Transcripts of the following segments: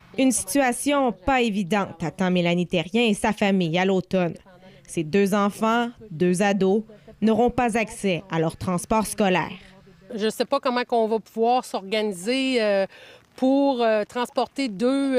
Une situation pas évidente attend Mélanie Thérien et sa famille à l'automne. Ses 2 enfants, 2 ados, n'auront pas accès à leur transport scolaire. Je ne sais pas comment on va pouvoir s'organiser pour transporter deux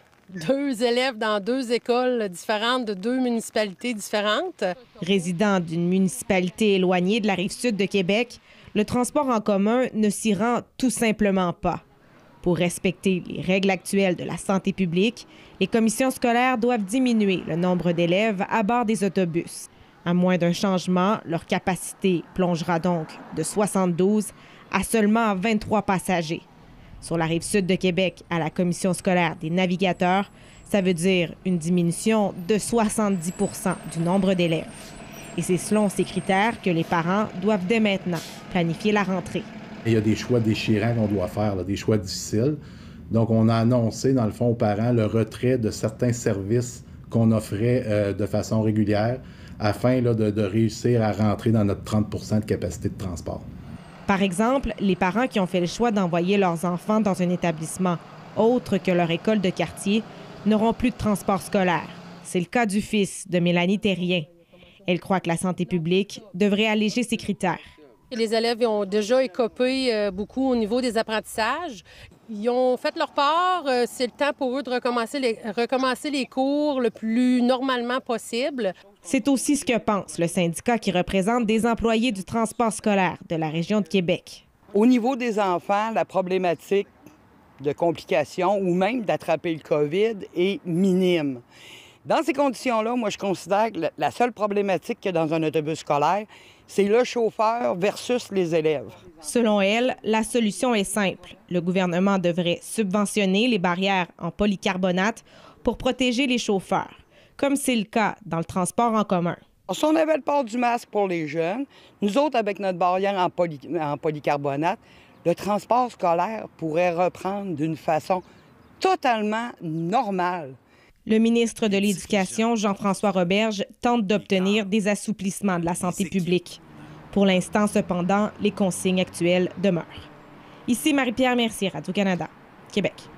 élèves dans 2 écoles différentes de 2 municipalités différentes. Résident d'une municipalité éloignée de la rive-sud de Québec, le transport en commun ne s'y rend tout simplement pas. Pour respecter les règles actuelles de la santé publique, les commissions scolaires doivent diminuer le nombre d'élèves à bord des autobus. À moins d'un changement, leur capacité plongera donc de 72 à seulement 23 passagers. Sur la rive sud de Québec, à la commission scolaire des navigateurs, ça veut dire une diminution de 70 % du nombre d'élèves. Et c'est selon ces critères que les parents doivent dès maintenant planifier la rentrée. Il y a des choix déchirants qu'on doit faire, des choix difficiles. Donc, on a annoncé, dans le fond, aux parents le retrait de certains services qu'on offrait de façon régulière afin de réussir à rentrer dans notre 30 % de capacité de transport. Par exemple, les parents qui ont fait le choix d'envoyer leurs enfants dans un établissement autre que leur école de quartier n'auront plus de transport scolaire. C'est le cas du fils de Mélanie Thérien. Elle croit que la santé publique devrait alléger ces critères. Les élèves ont déjà écopé beaucoup au niveau des apprentissages. Ils ont fait leur part. C'est le temps pour eux de recommencer les cours le plus normalement possible. C'est aussi ce que pense le syndicat qui représente des employés du transport scolaire de la région de Québec. Au niveau des enfants, la problématique de complications ou même d'attraper le COVID est minime. Dans ces conditions-là, moi, je considère que la seule problématique qu'il y a dans un autobus scolaire, c'est le chauffeur versus les élèves. Selon elle, la solution est simple. Le gouvernement devrait subventionner les barrières en polycarbonate pour protéger les chauffeurs, comme c'est le cas dans le transport en commun. Si on avait le port du masque pour les jeunes, nous autres, avec notre barrière en polycarbonate, le transport scolaire pourrait reprendre d'une façon totalement normale. Le ministre de l'Éducation, Jean-François Roberge, tente d'obtenir des assouplissements de la santé publique. Pour l'instant, cependant, les consignes actuelles demeurent. Ici Marie-Pierre Mercier, Radio-Canada, Québec.